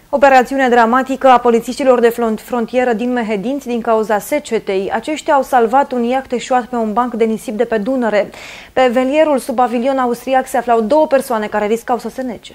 Operațiune dramatică a polițiștilor de frontieră din Mehedinți din cauza secetei. Aceștia au salvat un iaht eșuat pe un banc de nisip de pe Dunăre. Pe velierul sub pavilion austriac se aflau două persoane care riscau să se nece.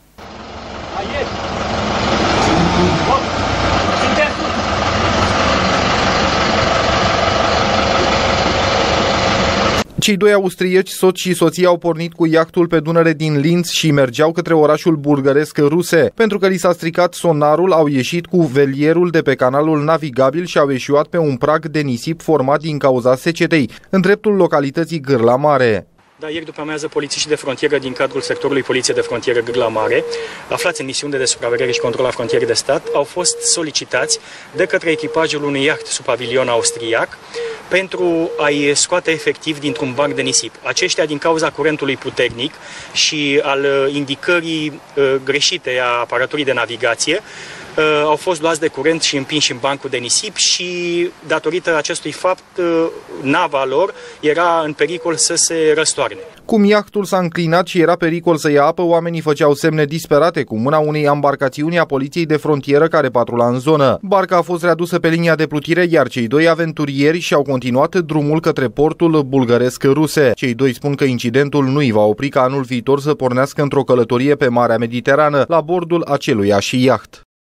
Cei doi austrieci, soț și soție, au pornit cu iahtul pe Dunăre din Linz și mergeau către orașul bulgăresc Ruse. Pentru că li s-a stricat sonarul, au ieșit cu velierul de pe canalul navigabil și au eșuat pe un prag de nisip format din cauza secetei, în dreptul localității Gârla Mare. Da, ieri după amiază, polițiștii de frontieră din cadrul sectorului Poliție de Frontieră Gârla Mare, aflați în misiune de supraveghere și control a frontierei de stat, au fost solicitați de către echipajul unui iaht sub pavilion austriac pentru a-i scoate efectiv dintr-un banc de nisip. Aceștia, din cauza curentului puternic și al indicării greșite a aparaturii de navigație, au fost luați de curent și împinși în bancul de nisip și, datorită acestui fapt, nava lor era în pericol să se răstoarne. Cum iahtul s-a înclinat și era pericol să ia apă, oamenii făceau semne disperate cu mâna unei embarcațiuni a poliției de frontieră care patrula în zonă. Barca a fost readusă pe linia de plutire, iar cei doi aventurieri și-au continuat drumul către portul bulgăresc Ruse. Cei doi spun că incidentul nu îi va opri ca anul viitor să pornească într-o călătorie pe Marea Mediterană, la bordul aceluiași iaht.